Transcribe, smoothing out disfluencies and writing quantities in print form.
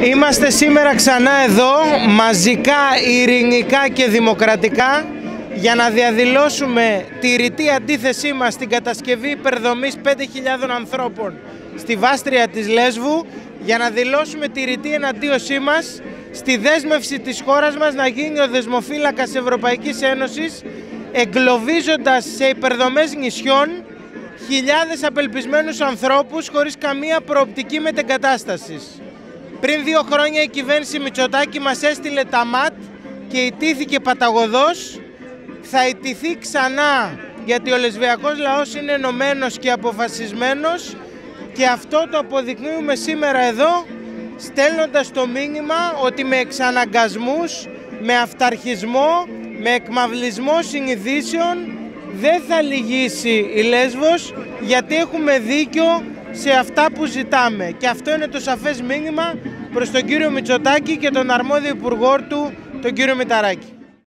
Είμαστε σήμερα ξανά εδώ, μαζικά, ειρηνικά και δημοκρατικά, για να διαδηλώσουμε τη ρητή αντίθεσή μας στην κατασκευή υπερδομής 5.000 ανθρώπων στη βάστρια της Λέσβου, για να δηλώσουμε τη ρητή εναντίωσή μας στη δέσμευση της χώρας μας να γίνει ο δεσμοφύλακας Ευρωπαϊκής Ένωσης, εγκλωβίζοντας σε υπερδομές νησιών χιλιάδες απελπισμένους ανθρώπους χωρίς καμία προοπτική μετεγκατάστασης. Πριν 2 χρόνια η κυβέρνηση Μητσοτάκη μας έστειλε τα ΜΑΤ και ητήθηκε παταγωδός. Θα ητηθεί ξανά, γιατί ο λεσβιακός λαός είναι ενωμένος και αποφασισμένος, και αυτό το αποδεικνύουμε σήμερα εδώ, στέλνοντας το μήνυμα ότι με εξαναγκασμούς, με αυταρχισμό, με εκμαυλισμό συνειδήσεων δεν θα λυγίσει η Λέσβος, γιατί έχουμε δίκιο σε αυτά που ζητάμε. Και αυτό είναι το σαφές μήνυμα προς τον κύριο Μητσοτάκη και τον αρμόδιο υπουργό του, τον κύριο Μηταράκη.